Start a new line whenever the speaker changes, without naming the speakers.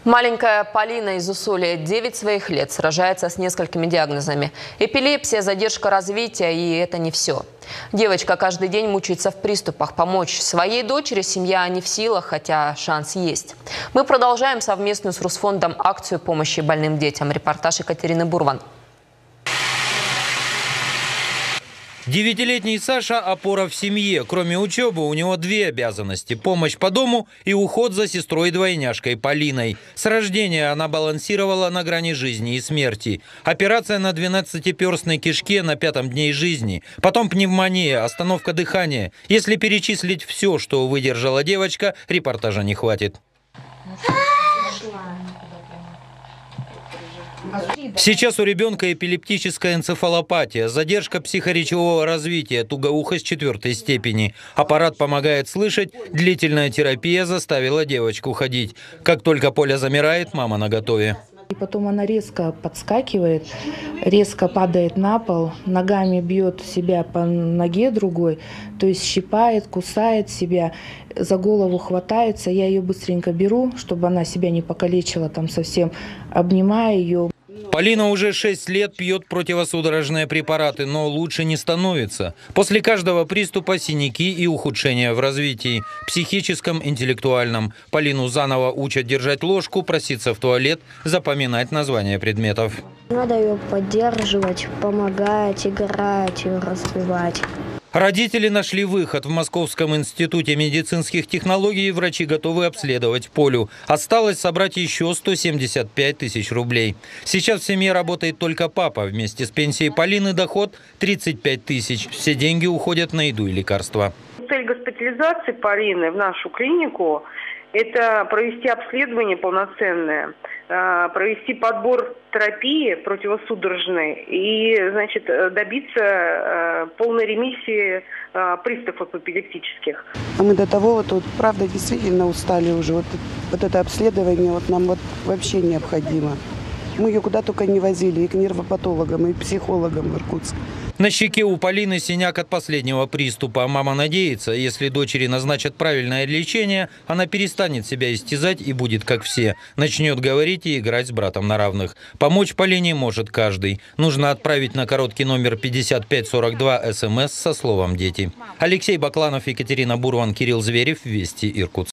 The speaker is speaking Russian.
Маленькая Полина из Усолья 9 своих лет сражается с несколькими диагнозами. Эпилепсия, задержка развития, и это не все. Девочка каждый день мучается в приступах. Помочь своей дочери семья не в силах, хотя шанс есть. Мы продолжаем совместную с Русфондом акцию помощи больным детям. Репортаж Екатерины Бурван.
9-летний Саша – опора в семье. Кроме учебы, у него две обязанности – помощь по дому и уход за сестрой-двойняшкой Полиной. С рождения она балансировала на грани жизни и смерти. Операция на 12-перстной кишке на 5-м дне жизни. Потом пневмония, остановка дыхания. Если перечислить все, что выдержала девочка, репортажа не хватит. Сейчас у ребенка эпилептическая энцефалопатия, задержка психоречевого развития, тугоухость 4-й степени. Аппарат помогает слышать, длительная терапия заставила девочку ходить. Как только Поля замирает, мама наготове.
И потом она резко подскакивает, резко падает на пол, ногами бьет себя по ноге другой, то есть щипает, кусает себя, за голову хватается. Я ее быстренько беру, чтобы она себя не покалечила там совсем, обнимаю ее.
Полина уже 6 лет пьет противосудорожные препараты, но лучше не становится. После каждого приступа синяки и ухудшения в развитии, психическом, интеллектуальном. Полину заново учат держать ложку, проситься в туалет, запоминать названия предметов.
Надо ее поддерживать, помогать, играть, развивать.
Родители нашли выход. В Московском институте медицинских технологий врачи готовы обследовать Полю. Осталось собрать еще 175 тысяч рублей. Сейчас в семье работает только папа. Вместе с пенсией Полины доход 35 тысяч. Все деньги уходят на еду и лекарства.
Цель госпитализации Полины в нашу клинику – это провести обследование полноценное, провести подбор терапии противосудорожной и, значит, добиться полной ремиссии приступов эпилептических.
А мы до того правда, действительно устали уже. Вот это обследование нам вообще необходимо. Мы ее куда только не возили, и к нервопатологам, и к психологам в Иркутск.
На щеке у Полины синяк от последнего приступа. Мама надеется, если дочери назначат правильное лечение, она перестанет себя истязать и будет как все. Начнет говорить и играть с братом на равных. Помочь Полине может каждый. Нужно отправить на короткий номер 5542 СМС со словом «Дети». Алексей Бакланов, Екатерина Бурван, Кирилл Зверев, Вести, Иркутск.